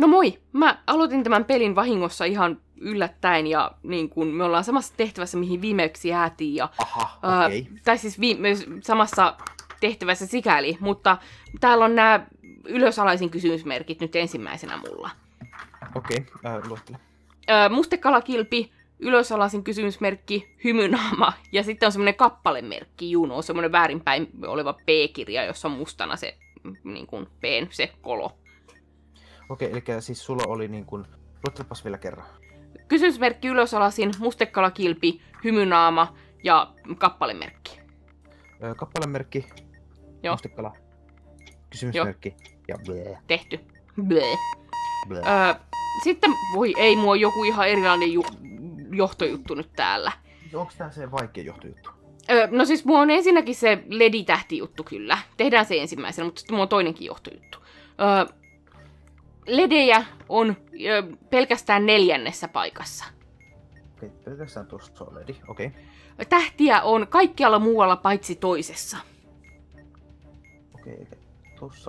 No moi! Mä aloitin tämän pelin vahingossa ihan yllättäen ja niin kun me ollaan samassa tehtävässä, mihin viimeksi jäätiin. Ja, Aha, okei. Tai siis samassa tehtävässä sikäli, mutta täällä on nämä ylösalaisin kysymysmerkit nyt ensimmäisenä mulla. Okei, luettele. Mustekalakilpi, ylösalaisin kysymysmerkki, hymynaama ja sitten on semmoinen kappalemerkki, Juno, semmoinen väärinpäin oleva P-kirja, jossa on mustana se niin kuin P:n se kolo. Okei, eli siis sulla oli niin kuin... Luettelepas vielä kerran. Kysymysmerkki, ylösalaisin, mustekalakilpi, hymynaama ja kappalemerkki. Kappalemerkki, Joo. mustekala, kysymysmerkki ja bleh. Tehty. Bleh. Bleh. Sitten, voi ei, mua on joku ihan erilainen johtojuttu nyt täällä. Onko tää se vaikea johtojuttu? No siis mulla on ensinnäkin se leditähti-juttu kyllä. Tehdään se ensimmäisenä, mutta sitten mulla on toinenkin johtojuttu. Ledejä on pelkästään 4. paikassa. Okei, pelkästään tuossa on ledi, okei. Tähtiä on kaikkialla muualla paitsi toisessa. Okei, eli tossa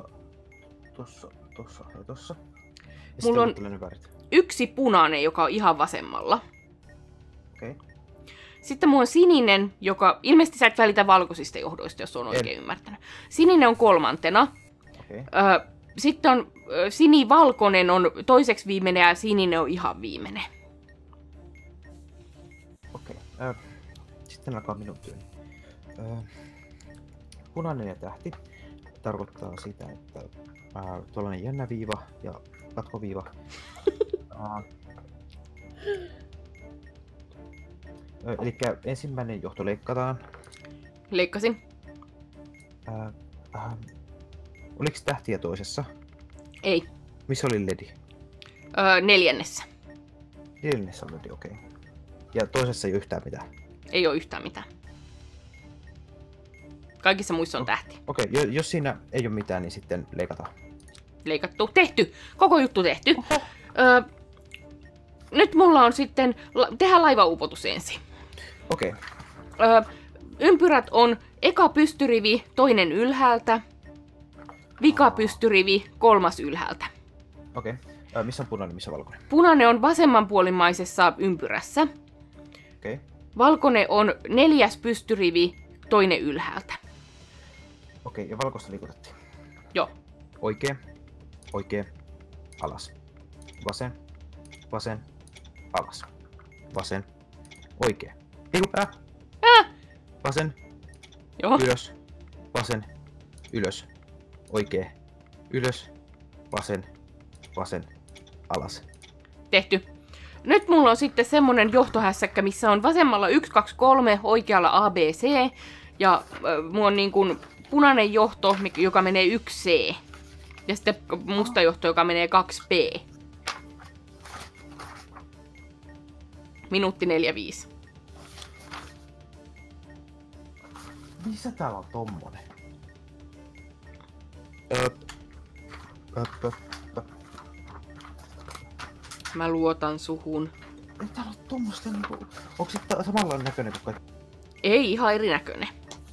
ja tossa. Ja Mulla on sitten värit. 1 punainen, joka on ihan vasemmalla. Okei. Sitten mulla on sininen, joka... Ilmeisesti sä et välitä valkoisista johdoista, jos on oikein ymmärtänyt. Sininen on 3. Okei. Sitten on sinivalkoinen on toiseksi viimeinen ja sininen on ihan viimeinen. Okei. Sitten alkaa minun työni. Punainen ja tähti tarkoittaa sitä, että tuollainen jännä viiva ja katkoviiva. Eli ensimmäinen johto leikataan. Leikkasin. Oliko tähtiä toisessa? Ei. Missä oli ledi? 4. 4. on ledi, okei. Ja toisessa ei ole yhtään mitään? Ei ole yhtään mitään. Kaikissa muissa on tähti. Okei, jos siinä ei ole mitään, niin sitten leikataan. Leikattu. Tehty. Koko juttu tehty. Nyt mulla on sitten... Tehdään laivaupotus ensin. Okei. Ympyrät on eka pystyrivi, toinen ylhäältä. Vika pystyrivi, 3. ylhäältä. Okei. Missä on punainen, missä on valkoinen? Punainen on vasemmanpuolimmaisessa ympyrässä. Okei. Valkoinen on 4. pystyrivi, toinen ylhäältä. Okei, ja valkoista liikutettiin. Joo. Oikee, alas. Vasen, alas. Vasen, oikee. Vasen, Joo. ylös, vasen, ylös, oikee, ylös, vasen, alas. Tehty. Nyt mulla on sitten semmonen johtohässäkkä, missä on vasemmalla 1, 2, 3, oikealla A, B, C. Ja mulla on niin kuin punainen johto, joka menee 1C. Ja sitten musta johto, joka menee 2B. Minuutti 45. Missä täällä on tommonen? Mä luotan suhun. Ei täällä ole tommosta niinku... Onko se samanlainen näköinen kuin kaikki? Ei, ihan erinäköinen.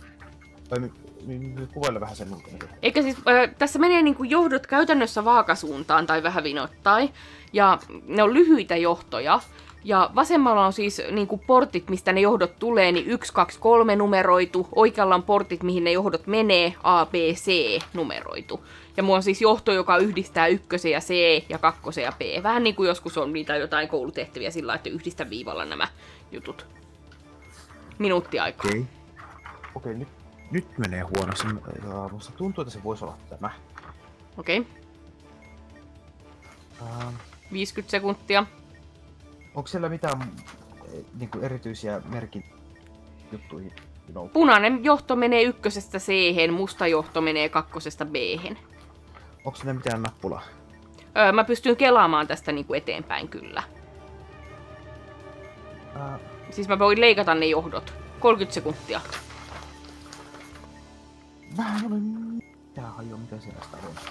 Kuvaile vähän sen ulkona. Eikä siis, tässä menee niinku johdot käytännössä vaakasuuntaan tai vähän vinottain. Ja ne on lyhyitä johtoja. Ja vasemmalla on siis niinku portit, mistä ne johdot tulee, niin 1, 2, 3 numeroitu. Oikealla on portit, mihin ne johdot menee, A, B, C numeroitu. Ja mulla on siis johto, joka yhdistää 1 ja C ja 2 ja B. Vähän niin kuin joskus on niitä jotain koulutehtäviä sillä, että yhdistä viivalla nämä jutut. Minuutti aikaa. Okei, nyt menee huonosti. Musta tuntuu, että se voisi olla tämä. Okei. 50 sekuntia. Onko siellä mitään niinku erityisiä merkin juttuihin? Punainen johto menee 1 C-hen, musta johto menee 2 B-hen. Onko siinä mitään nappulaa? Mä pystyn kelaamaan tästä niinku eteenpäin kyllä. Siis mä voin leikata ne johdot. 30 sekuntia. Mä en ole mitään hajua, mitä siellä sitä on.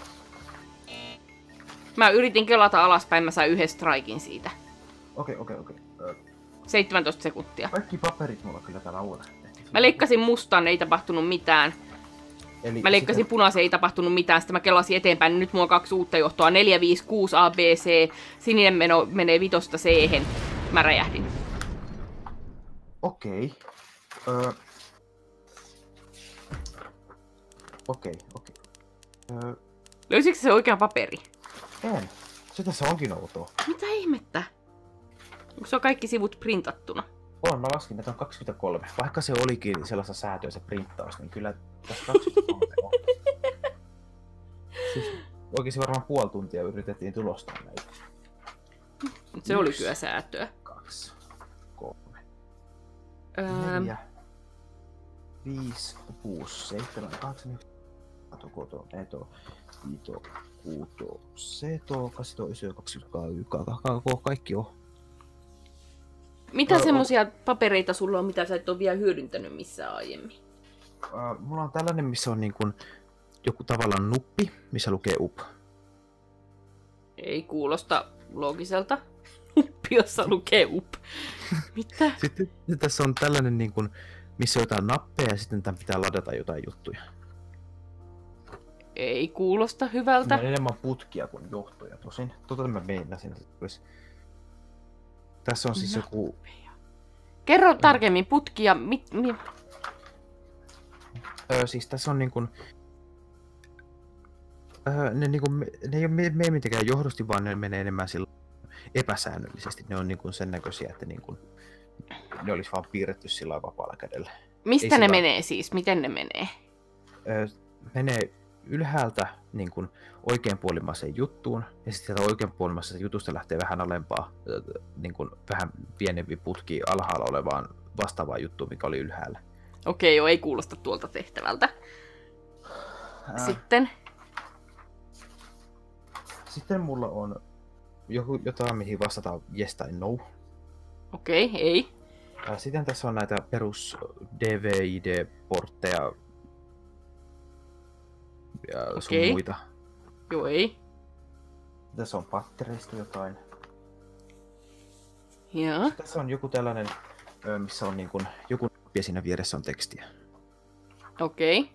Mä yritin kelata alaspäin, mä sain 1 strikin siitä. Okei. 17 sekuntia. Kaikki paperit mulla kyllä täällä on. Mä leikkasin mustaan, ei tapahtunut mitään. Eli Mä leikkasin punaisen, ei tapahtunut mitään, sitten mä kelasin eteenpäin, niin nyt mulla on 2 uutta johtoa, 4, 5, 6 A, B, C, sininen menee 5 C-hen. Mä räjähdin. Okei. Okei. Löysikö se oikean paperi? En. Se tässä onkin outoa. Mitä ihmettä? Onko se on kaikki sivut printattuna? Mä laskin, että on 23. Vaikka se olikin sellaista säätöä se printtaus, niin kyllä tässä 23 on. Siis oikeasti varmaan puoli tuntia yritettiin tulostaa näitä. Se oli kyllä säätöä. 2, 3, 4, 5, 6, 7, 8, 9, 10, 6, kaikki on. Mitä semmosia papereita sulla on, mitä sä et ole vielä hyödyntänyt missään aiemmin? Mulla on tällainen, missä on niin kuin joku tavallaan nuppi, missä lukee up. Ei kuulosta loogiselta. Nuppi, jossa lukee up. Mitä? Sitten tässä on tällainen, niin kuin, missä on jotain nappeja ja sitten tämän pitää ladata jotain juttuja. Ei kuulosta hyvältä. On enemmän putkia kuin johtoja tosin. Mä meinasin. Tässä on siis joku... Kerro tarkemmin putkia. Siis tässä on niin kuin... Ne ei ole mitenkään johdosti, vaan ne menee enemmän epäsäännöllisesti. Ne on niin kuin sen näköisiä, että niin kuin, ne olisi vaan piirretty sillä vapaalla kädellä. Mistä ne menee siis? Miten ne menee? Menee ylhäältä niin kuin oikeanpuolimmaiseen juttuun, ja sitten sieltä oikeanpuolimmaisesta jutusta lähtee vähän alempaa, niin kuin vähän pienempi putki alhaalla olevaan vastaavaa juttuun, mikä oli ylhäällä. Okei, ei kuulosta tuolta tehtävältä. Sitten mulla on jotain, mihin vastataan yes tai no. Okei, ei. Sitten tässä on näitä perus DVID-portteja ja sun muita. Joo, ei. Tässä on pattereista jotain. Joo. Tässä on joku tällainen, missä on niin kuin joku nappi ja siinä vieressä on tekstiä. Okei.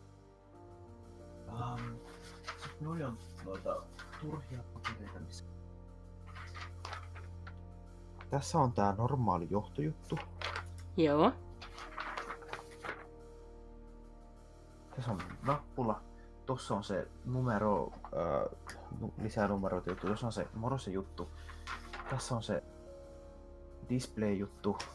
Sitten noi on noita turhia papereita, missä... Tässä on tää normaali johtojuttu. Joo. Tässä on nappula. Tossa on se numero, lisää numeroita juttu. Tuossa on se morosen juttu. Tässä on se display-juttu.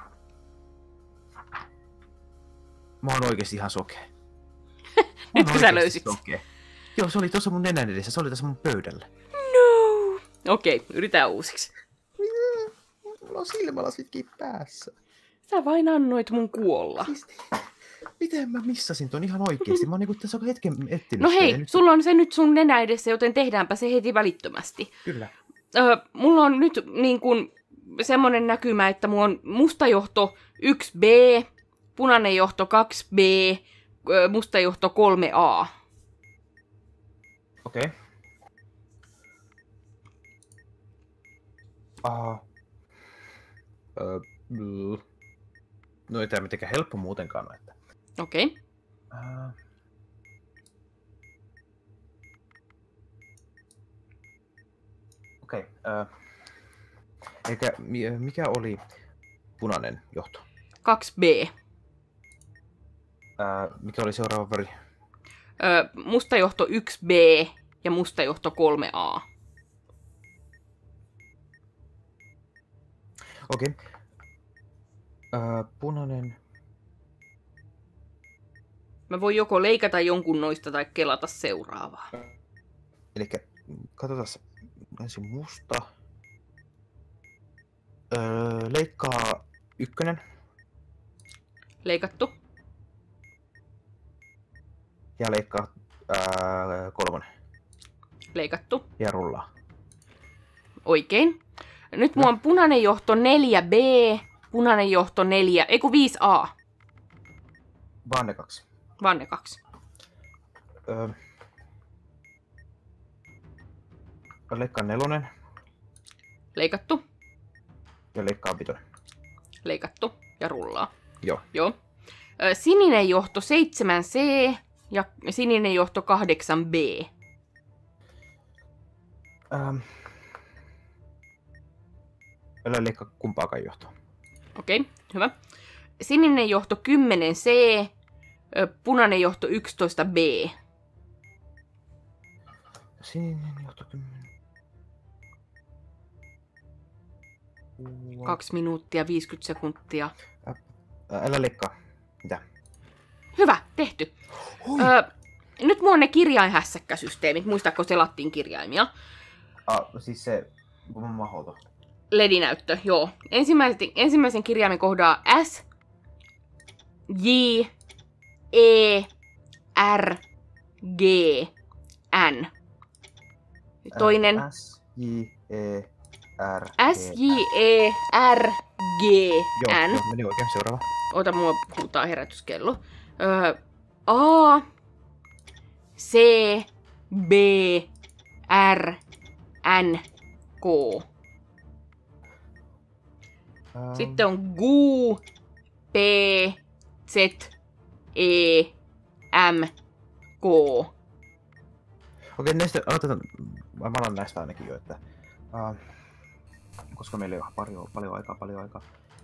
Mä oon oikeesti ihan sokea. Nytkö sä löysit? Sokea. Joo, se oli tuossa mun nenän edessä. Se oli tässä mun pöydällä. No! Okei, yritään uusiksi. Mulla on silmälasitkin päässä. Sä vain annoit mun kuolla. Siis, miten mä missasin ton ihan oikeesti? Mä oon niinku tässä hetken etsinyt. No hei, sulla on se nyt sun nenä edessä, joten tehdäänpä se heti välittömästi. Kyllä. Mulla on nyt niin kun semmonen näkymä, että mulla on musta johto 1B, punainen johto 2B, musta johto 3A. Okei. No ei tää mitenkään helppo muutenkaan. Että... Okei. Okei. Eikä mikä oli punainen johto? 2B. Mikä oli seuraava väri? Musta johto 1B ja musta johto 3A. Okei. Punainen. Mä voin joko leikata jonkun noista tai kelata seuraavaa. Elikkä katsotaan ensin musta. Leikkaa 1. Leikattu. Ja leikkaa 3. Leikattu. Ja rullaa. Oikein. Nyt mulla on punainen johto 4B, punainen johto 5A. Vaan ne 2. Vaan ne 2. Leikkaa 4. Leikattu. Ja leikkaa 5. Leikattu. Ja rullaa. Joo. Joo. Sininen johto 7C, ja sininen johto 8B. Älä liikka kumpaakaan johtoa. Okei, hyvä. Sininen johto 10C, punainen johto 11B. Sininen johto 10. 2 minuuttia 50 sekuntia. Älä liikkaa. Mitä? Hyvä, tehty. Nyt mulla on ne kirjainhässäkkäsysteemit. Muistaako selattiin kirjaimia? Siis se mahoto. LED-näyttö, joo. Ensimmäisen kirjaimen kohdaa S, J, E, R, G, N. Toinen S, J, E, R, S, J, E, R, G, N. Joo, meni oikein. Seuraava. Ota, mulla huutaa herätyskello. A, C, B, R, N, K. Sitten on GU, P, Z, E, M, K. Okei, näistä aloitetaan. Mä alan näistä ainakin jo, että... koska meillä ei ole paljon aikaa.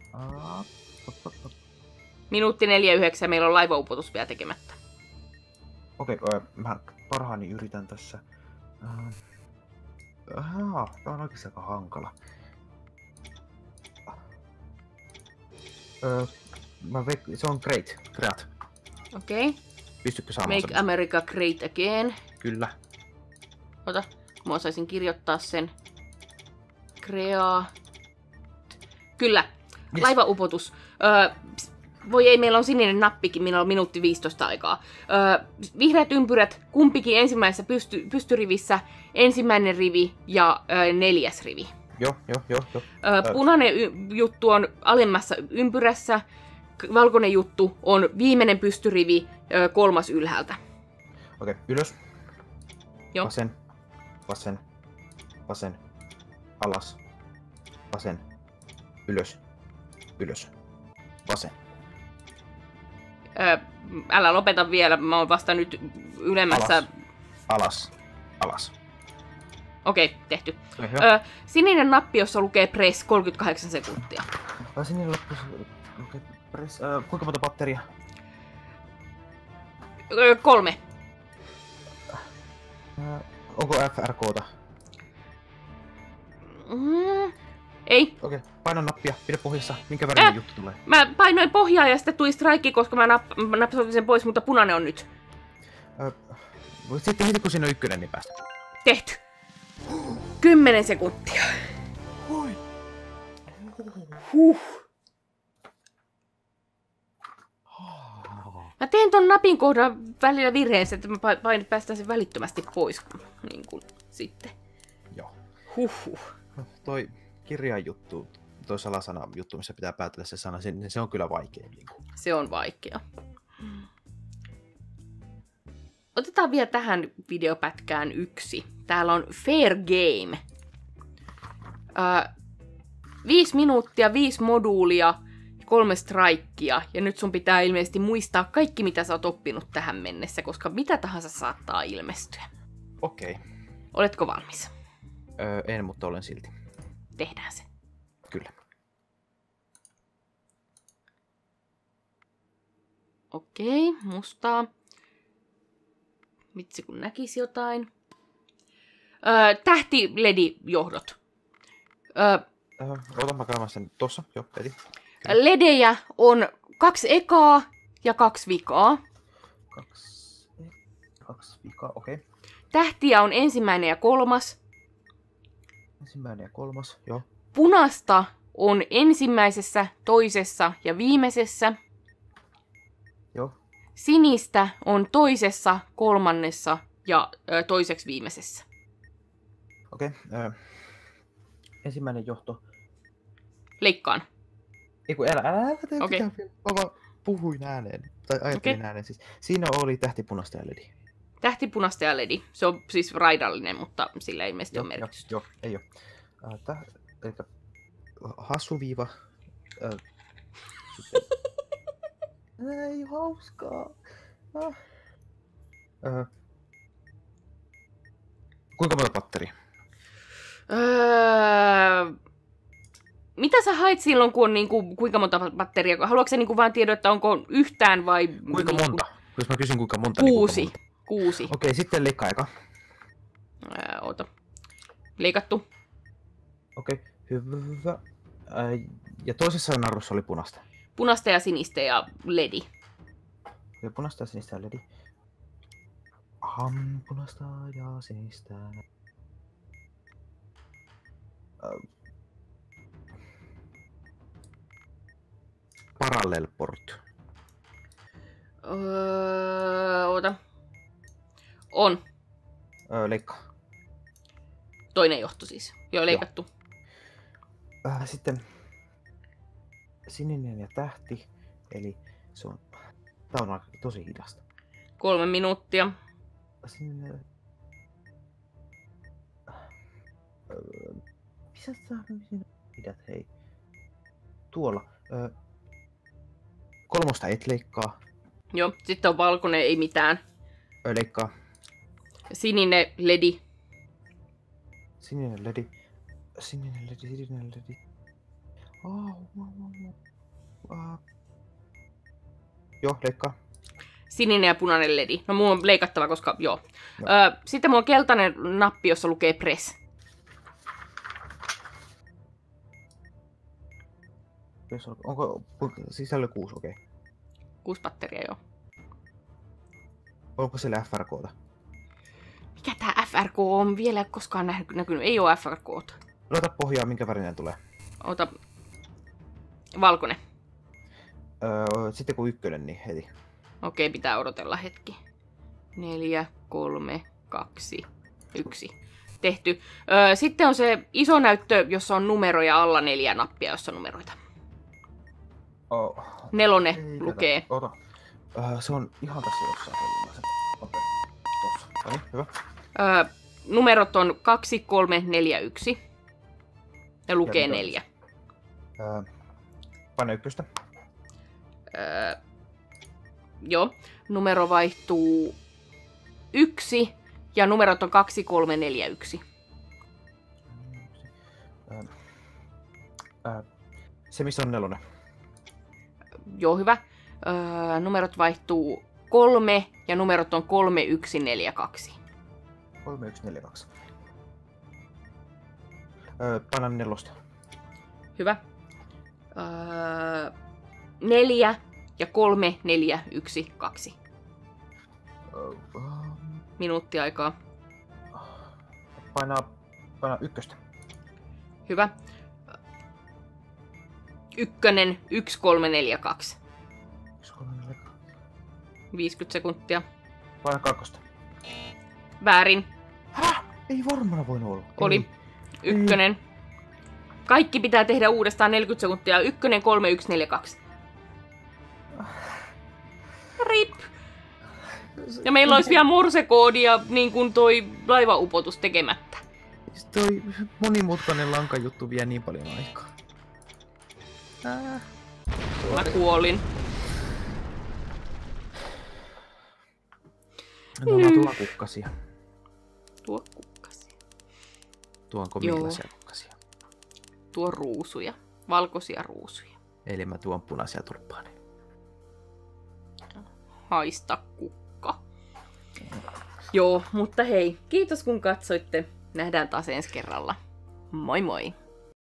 Minuutti 49, meillä on laivaupotus vielä tekemättä. Okei, mä parhaani yritän tässä. Tää on oikeesti aika hankala. Se on Great. Okei. Pystytkö saamaan Make America Great Again. Kyllä. Ota, mä osaisin kirjoittaa sen. Kyllä, Yes. laivaupotus. Voi ei, meillä on sininen nappikin, meillä on minuutti 15 aikaa. Vihreät ympyrät, kumpikin ensimmäisessä pystyrivissä, ensimmäinen rivi ja 4. rivi. Joo. Punainen juttu on alemmassa ympyrässä, valkoinen juttu on viimeinen pystyrivi, 3. ylhäältä. Okei, ylös. Joo. Vasen. Alas. Vasen. Ylös. Vasen. Älä lopeta vielä, mä oon vasta nyt ylemmässä. Alas. Okei, tehty. Sininen Nappi, jossa lukee press, 38 sekuntia. Sininen nappi, lukee press. Kuinka monta batteria? 3. Onko FRKta? Ei. Okei, paina nappia, pidä pohjassa. Minkä värinen juttu tulee? Mä painoin pohjaa ja sitten tuli strike, koska mä napsasin sen pois, mutta punainen on nyt. Sitten heti kun siinä on 1, niin päästä. Tehty. 10 sekuntia. Mä teen ton napin kohdan välillä virheen, että mä päästään sen välittömästi pois. Niin kuin sitten. Joo. Huhhuh. Toi kirjajuttu, toi salasana juttu, missä pitää päätellä se sana, niin se on kyllä vaikea. Niin kuin. Se on vaikea. Otetaan vielä tähän videopätkään 1. Täällä on Fair Game. 5 minuuttia, 5 moduulia, 3 strikea. Ja nyt sun pitää ilmeisesti muistaa kaikki, mitä sä oot oppinut tähän mennessä, koska mitä tahansa saattaa ilmestyä. Okei. Oletko valmis? En, mutta olen silti. Tehdään se. Kyllä. Okei, mustaa. Vitsi, kun näkisi jotain. Tähti-ledi-johdot. Otan mä käymään sen tossa. Joo, heti. Ledejä on 2 ekaa ja 2 vikaa. 2 vikaa, okei. Tähtiä on 1. ja 3. 1. ja 3, joo. Punasta on 1., 2. ja viimeisessä. Joo. Sinistä on 2., 3. ja toiseksi viimeisessä. Okei. Ensimmäinen johto. Leikkaan. Eiku, älä tee Okei. mitään. Mä vaan puhuin ääneen. Tai ajattelin ääneen siis. Siinä oli tähtipunasta ja ledi. Tähtipunasta ja ledi. Se on siis raidallinen, mutta sillä ei ilmeisesti ole merkitystä. Joo, ei ole. Eli hassuviiva. Ei hauskaa. Kuinka monta patteria? Mitä sä hait silloin, kun on niinku, kuinka monta batteria? Haluatko sä niinku vaan tiedon, että onko yhtään vai... Kuinka monta? Jos mä kysyn kuinka monta, 6. Niin kuinka monta? 6. Okei, sitten leikkaa eka. Oota. Leikattu. Okei, hyvä. Ja toisessa narussa oli punaista. Punaista ja sinistä ja ledi. Ja punaista ja sinistä ja ledi. Punaista ja sinistä. Parallel port. Oota. On. Leikkaa. Toinen johto siis. Joo, leikattu. Sitten sininen ja tähti. Eli se on... Tää on tosi hidasta. 3 minuuttia. Sininen... Missä sä pidät, hei? Tuolla. 3 et leikkaa. Joo, sitten on valkoinen, ei mitään. Leikkaa. Sininen ledi. Sininen ledi. Sininen ledi, sininen ledi. Joo, leikkaa. Sininen ja punainen ledi. No mulla on leikattava, koska joo. Sitten mulla on keltainen nappi, jossa lukee press. Onko sisällä 6, okei. 6 batteria, joo. Onko siellä FRK:ta? Mikä tää FRK on? Vielä koskaan näkynyt. Ei oo FRK:ta. Laita pohjaa, minkä värinen tulee. Ota. Valkoinen. Sitten kun 1, niin heti. Okei, pitää odotella hetki. 4, 3, 2, 1. Tehty. Sitten on se iso näyttö, jossa on numeroja alla 4 nappia, jossa on numeroita. 4 lukee. Ota. Se on ihan tässä jossain. Tossa. Noniin, hyvä. Numerot on 2, 3, 4, 1. Ja lukee 4. Paina 1. Joo. Numero vaihtuu 1 ja numerot on 2, 3, 4, 1. Se missä on 4. Joo, hyvä. Numerot vaihtuu 3 ja numerot on 3, 1, 4, 2. 3, 1, 4, 2. Paina 4. Hyvä. 4 ja 3, 4, 1, 2. Minuutti aikaa. Paina 1. Hyvä. 1, 1, 3, 4, 2. 1, 3, 4, 2. 50 sekuntia. Paina 2. Väärin. Häh? Ei varmana voinut olla. Oli. 1. Kaikki pitää tehdä uudestaan 40 sekuntia. 1, 3, 1, 4, 2. Rip. Ja meillä olisi vielä morsekoodi ja niin kuin toi laivaupotus tekemättä. Toi monimutkainen lankajuttu vie niin paljon aikaa. Mä kuolin. No tuo kukkasia. Tuo kukkasia. Tuonko millaisia kukkasia? Tuo ruusuja. Valkoisia ruusuja. Eli mä tuon punaisia tulppaaneja. Haista kukka. Joo, mutta hei, kiitos kun katsoitte. Nähdään taas ensi kerralla. Moi moi!